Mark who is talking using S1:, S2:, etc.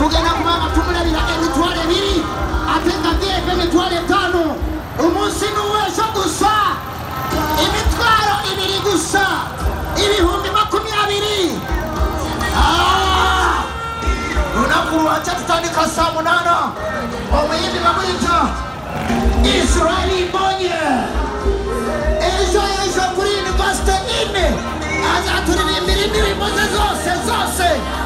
S1: tugenda kumanga tumulabira emitwalo 2 ate nga byeve emitwalo 5 umunsi n'uw'ejo gusa imitwalo 2 gusa ibihumbi 20 lunaku lwaca tutandika saa 8 omuyimbi bamuyita Israeli Mbonye ejo kuri University ine azaturirimba indirimbo ze zose